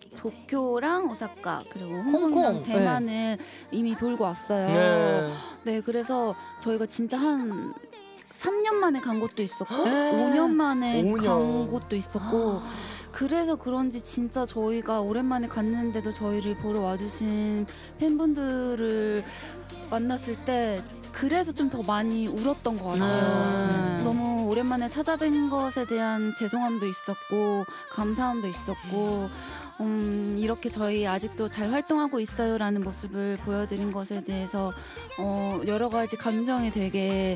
도쿄랑 오사카 그리고 홍콩, 홍콩이랑 대만을 이미 돌고 왔어요. 네. 네, 그래서 저희가 진짜 한 3년 만에 간 곳도 있었고 네. 5년 만에 5년. 간 곳도 있었고 그래서 그런지 진짜 저희가 오랜만에 갔는데도 저희를 보러 와주신 팬분들을 만났을 때 그래서 좀 더 많이 울었던 것 같아요. 너무 오랜만에 찾아뵌 것에 대한 죄송함도 있었고 감사함도 있었고 이렇게 저희 아직도 잘 활동하고 있어요라는 모습을 보여드린 것에 대해서 여러 가지 감정이 되게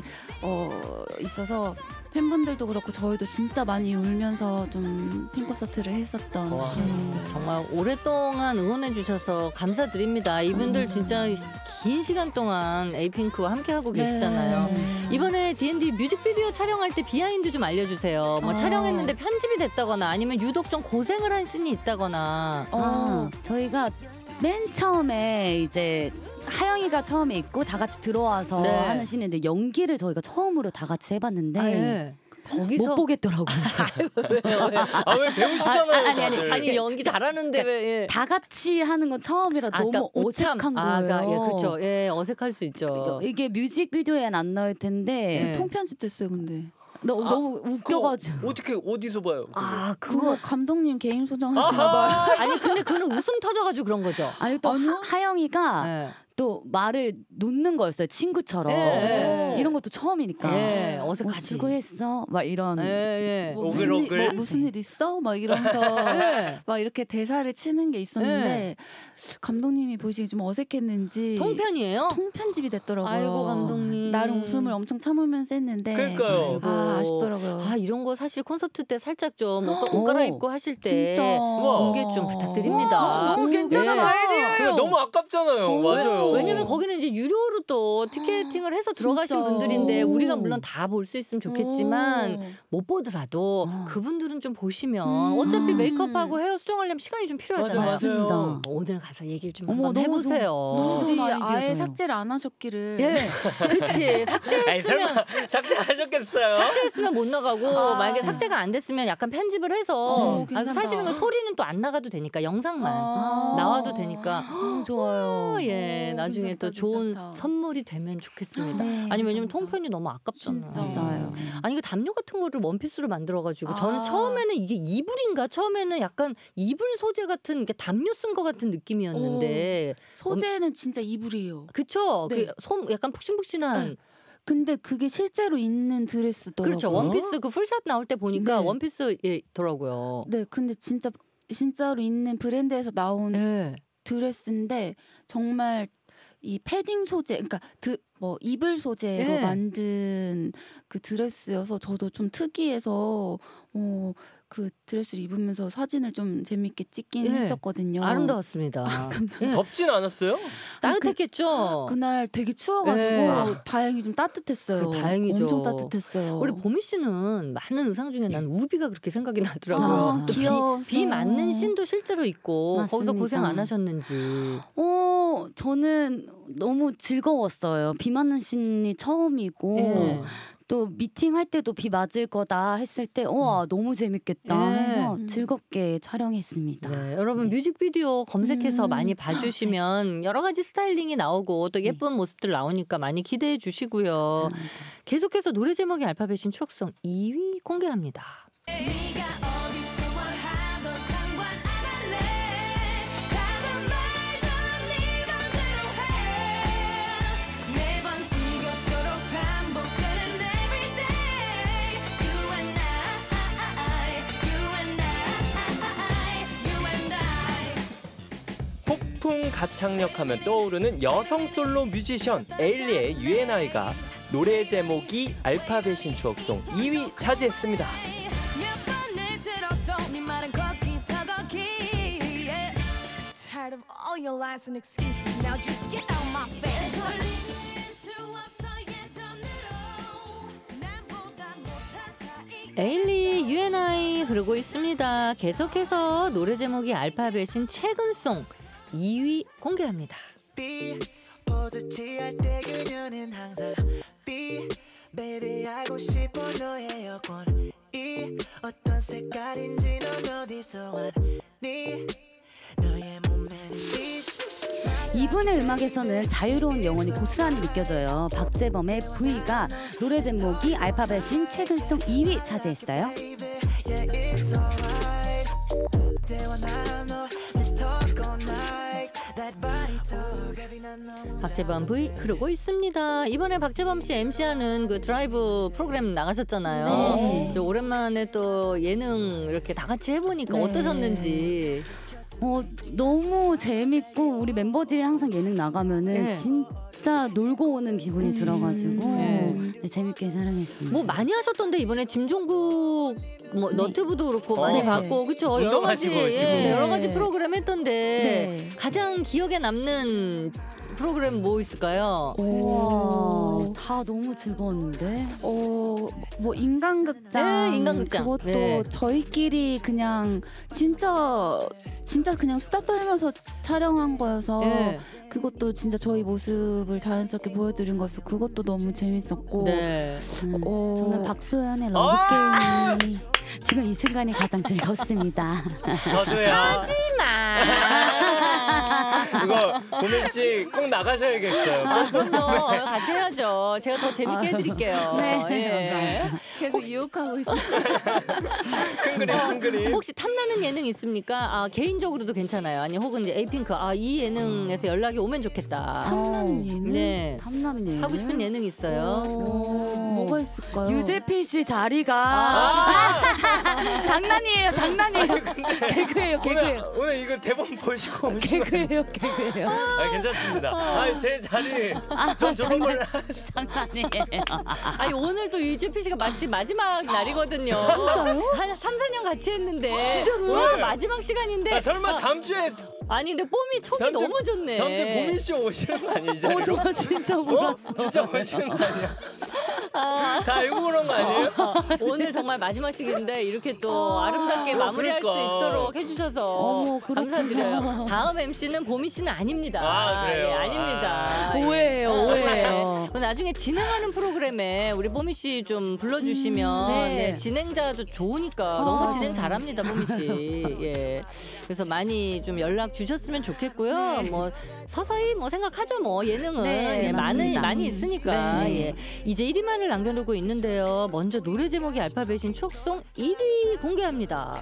있어서 팬분들도 그렇고 저희도 진짜 많이 울면서 좀 팬콘서트를 했었던 와. 기억이 있어요. 정말 오랫동안 응원해 주셔서 감사드립니다. 이분들 진짜 긴 시간 동안 에이핑크와 함께하고 계시잖아요. 네. 이번에 D&D 뮤직비디오 촬영할 때 비하인드 좀 알려주세요. 뭐 촬영했는데 편집이 됐다거나 아니면 유독 좀 고생을 한 씬이 있다거나. 저희가 맨 처음에 이제 하영이가 처음에 있고 다 같이 들어와서 네. 하는 씬인데 연기를 저희가 처음으로 다 같이 해봤는데 예. 거기서 못 보겠더라고요. 왜 배우시잖아요. 다들. 아니 연기 잘하는데 왜? 예. 다 같이 하는 건 처음이라 너무 그러니까 우참. 어색한 거예요. 예, 그렇죠. 예, 어색할 수 있죠. 이게 뮤직비디오엔 안 나올 텐데 네. 통편집 됐어요, 근데. 너무 웃겨가지고. 어떻게 어디서 봐요? 그거 감독님 개인 소장하시나 봐요. 아니 근데 그는 웃음 터져가지고 그런 거죠. 아니 또 하영이가 예. 또 말을 놓는 거였어요, 친구처럼. 예. 이런 것도 처음이니까. 예, 뭐 어색하지. 수고했어 막 이런. 예, 예. 뭐 오글오글. 무슨 일 있어? 막 이러면서 예. 막 이렇게 대사를 치는 게 있었는데 감독님이 보시기 좀 어색했는지 통편이에요? 통편집이 됐더라고요. 아이고 감독님. 나름 웃음을 엄청 참으면서 했는데 그러니까요. 아쉽더라고요. 이런 거 사실 콘서트 때 살짝 좀 옷 갈아입고 하실 때 진짜. 공개 좀 부탁드립니다. 너무 괜찮은 예. 아이디어예요. 너무 아깝잖아요. 맞아요. 그렇죠. 왜냐면 거기는 이제 유료로 또 티켓팅을 해서 들어가신 진짜. 분들인데 오. 우리가 물론 다 볼 수 있으면 좋겠지만 오. 못 보더라도 그분들은 좀 보시면 어차피 메이크업하고 헤어 수정하려면 시간이 좀 필요하잖아요. 맞아요. 맞습니다. 오늘 가서 얘기를 좀 어머, 한번 너무 해보세요. 너무 어디 좋은 아예 아이디어예요. 삭제를 안 하셨기를. 예, 그렇지. 아니 삭제했으면 설마 삭제하셨겠어요? 삭제했으면 못 나가고 아. 만약에 삭제가 안 됐으면 약간 편집을 해서 괜찮다. 사실은 소리는 또 안 나가도 되니까 영상만 아. 나와도 되니까 너무 좋아요. 예, 오, 나중에 괜찮다, 또 좋은 괜찮다. 선물이 되면 좋겠습니다. 네, 아니 왜냐면 감사합니다. 통편이 너무 아깝잖아요. 진짜. 맞아요. 아니 그 담요 같은 거를 원피스로 만들어가지고 저는 아. 처음에는 이게 이불인가 처음에는 약간 이불 소재 같은 이게 담요 쓴 것 같은 느낌이었는데 소재는 진짜 이불이에요. 그쵸? 네. 약간 푹신푹신한 근데 그게 실제로 있는 드레스더라고요. 그렇죠. 원피스 그 풀샷 나올 때 보니까 네. 원피스더라고요. 네, 근데 진짜로 있는 브랜드에서 나온 네. 드레스인데 정말 이 패딩 소재, 그러니까 뭐 이불 소재로 네. 만든 그 드레스여서 저도 좀 특이해서 그 드레스를 입으면서 사진을 좀 재밌게 찍긴 네. 했었거든요. 아름다웠습니다. 예. 덥진 않았어요? 따뜻했겠죠. 그날 되게 추워가지고 네. 다행히 좀 따뜻했어요. 그 다행이죠. 엄청 따뜻했어요. 우리 보미 씨는 많은 의상 중에 난 우비가 그렇게 생각이 나더라고요. 아, 또 귀여워서. 비 맞는 신도 실제로 있고 거기서 맞습니다. 고생 안 하셨는지. 저는 너무 즐거웠어요. 비 맞는 씬이 처음이고 예. 또 미팅할 때도 비 맞을 거다 했을 때 너무 재밌겠다 예. 해서 즐겁게 촬영했습니다. 네, 여러분 뮤직비디오 검색해서 많이 네. 봐주시면 여러 가지 스타일링이 나오고 또 예쁜 모습들 나오니까 많이 기대해 주시고요. 계속해서 노래 제목이 알파벳인 추억송 2위 공개합니다. 폭풍 가창력하면 떠오르는 여성 솔로 뮤지션 에일리의 U&I가 노래 제목이 알파벳인 추억송 2위 차지했습니다. Tired of all your lies and excuses. Now just get out my face. 에일리 U&I 흐르고 있습니다. 계속해서 노래 제목이 알파벳인 최근송 2위 공개합니다. B 포즈 취할 때 그녀는 항상 B baby 알고 싶어 너의 여권이 어떤 색깔인지 넌 어디서 왔니 너의 몸매는 이분의 음악에서는 자유로운 영혼이 고스란히 느껴져요. 박재범의 V가 노래 제목이 알파벳인 최근송 2위 차지했어요. yeah it's alright 대화 나눠 let's talk all night that body talk every night 너무 박재범 V 흐르고 있습니다. 이번에 박재범 씨 MC하는 그 드라이브 프로그램 나가셨잖아요. 네. 저 오랜만에 또 예능 이렇게 다 같이 해보니까 네. 어떠셨는지. 너무 재밌고 우리 멤버들이 항상 예능 나가면은 네. 진짜 놀고 오는 기분이 들어가지고 네. 네, 재밌게 촬영했습니다. 뭐 많이 하셨던데 이번에 짐종국 뭐 너튜브도 그렇고 많이 네. 봤고 그렇죠. 여러 가지 운동하시고 지금. 예, 여러 가지 네. 프로그램 했던데 네. 가장 기억에 남는 프로그램 뭐 있을까요? 우와, 다 너무 즐거웠는데. 뭐 인간극장, 네, 인간극장. 그것도 네. 저희끼리 그냥 진짜 그냥 수다 떨면서 촬영한 거여서 예. 그것도 진짜 저희 모습을 자연스럽게 보여드린 거여서 그것도 너무 재밌었고 네. 저는 박소연의 러브게임이 지금 이 순간이 가장 즐겁습니다. 저도요. 하지마. 그거 보민 씨 꼭 나가셔야겠어요. 아, 그럼요. 같이 해야죠. 제가 더 재밌게 해드릴게요. 네. 예. 계속 유혹하고 있어요. 큰 그림, 큰 그림. 혹시 탐나는 예능 있습니까? 아, 개인적으로도 괜찮아요. 아니 혹은 이제 에이핑크 이 예능에서 연락이 오면 좋겠다. 탐나는 예능? 네. 탐나는 예능. 하고 싶은 예능 있어요? 뭐 뭐가 있을까요? 유재필 씨 자리가 장난이에요. 개그예요. 오늘 이거 대본 보시고 개그예요. 괜찮습니다. 제 자리 좀 좋은 걸로. 장난이에요. 아니 오늘 또 유재필 씨가 마치 마지막 날이거든요. 진짜요? 한 3-4년 같이 했는데 진짜로? 오늘 마지막 시간인데 설마 다음 주에 아니 근데 뽀미 촉이 다음 주- 너무 좋네. 다음 주에 보민 씨 오시는 거 아니에요? 이 자리로? 저 진짜 몰랐어. 진짜 오시는 거 아니에요? 다 알고 그런 거 아니에요? 오늘 정말 마지막 시기인데 이렇게 또 아름답게 마무리할 그러니까. 수 있도록 해주셔서 어머, 그렇구나. 감사드려요. 다음 MC는 보미 씨는 아닙니다. 그래요? 예, 아닙니다. 오해예요. 나중에 진행하는 프로그램에 우리 보미 씨 좀 불러주시면 네. 진행자도 좋으니까 너무 진행 잘합니다, 보미 씨. 예. 그래서 많이 좀 연락 주셨으면 좋겠고요. 뭐 서서히 뭐 생각하죠, 뭐 예능은 네, 예, 맞습니다. 많이 있으니까. 네. 예. 이제 1위만을 남겨놓고 있는데요. 먼저 노래 제목이 알파벳인 추억송 1위 공개합니다.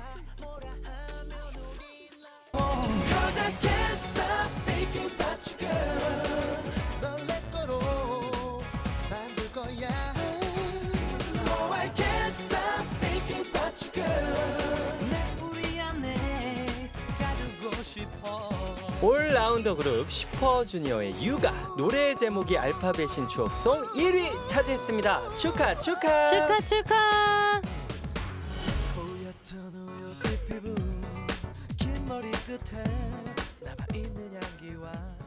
Cause I can't stop thinking about you, girl. 널 내 거로 만들 거야. No, I can't stop thinking about you, girl. 내 우리 안에 가두고 싶어. 올라운더 그룹 슈퍼주니어의 유가 노래 제목이 알파벳인 추억송 1위 차지했습니다. 축하. 축하. 보였던 우유빛 피부 긴 머리 끝에 남아있는 향기와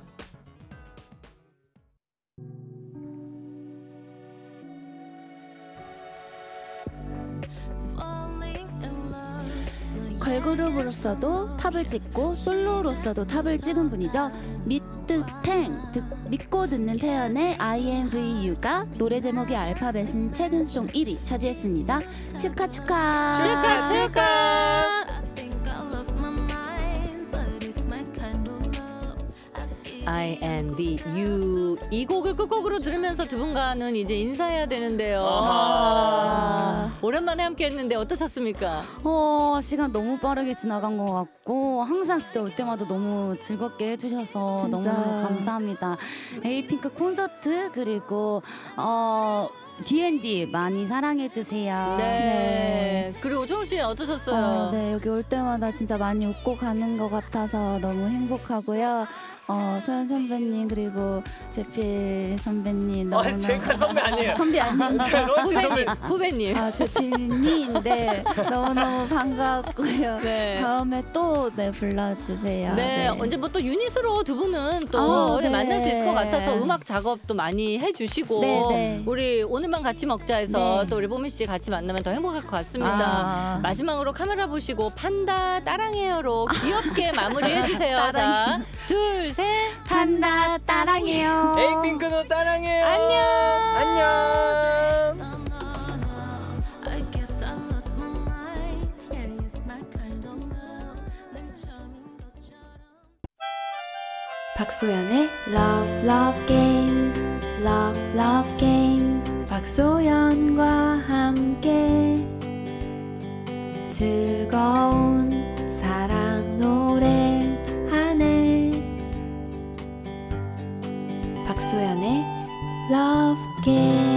Falling in love. 걸그룹으로서도 탑을 찍고 솔로로서도 탑을 찍은 분이죠. 믿고 듣는 태연의 IMVU가 노래 제목이 알파벳인 최근송 1위 차지했습니다. 축하. I think I lost my mind, but it's my kind of love. I give INVU 이 곡을 끝곡으로 들으면서 두 분과는 이제 인사해야 되는데요. 오랜만에 함께했는데 어떠셨습니까? 시간 너무 빠르게 지나간 것 같고 항상 진짜 올 때마다 너무 즐겁게 해주셔서 진짜. 너무너무 감사합니다. 에이핑크 콘서트 그리고 D&D 많이 사랑해주세요. 네. 그리고 초은 씨 어떠셨어요? 네, 여기 올 때마다 진짜 많이 웃고 가는 것 같아서 너무 행복하고요. 소연 선배님 그리고 재필 선배님 너무너무 제가 선배 아니에요. 선배 아닌가? 후배님. 재필님 네 너무너무 반갑고요. 네. 다음에 또 네 불러주세요. 네, 언제 뭐 또 유닛으로 두 분은 또 네. 만날 수 있을 것 같아서 음악 작업도 많이 해주시고 네. 우리 오늘만 같이 먹자 해서 네. 또 우리 보미 씨 같이 만나면 더 행복할 것 같습니다. 마지막으로 카메라 보시고 판다 따랑해요로 귀엽게 마무리해 주세요. 자, 둘, 셋. 판다 따랑해요. 에이핑크도 따랑해요. 안녕. I guess I lost my mind. Yeah, it's my kind of love. 늘 처음인 것처럼. 박소연의 Love Love Game Love Love Game 박소연과 함께 즐거운 사랑 노래하네 박소연의 Love Game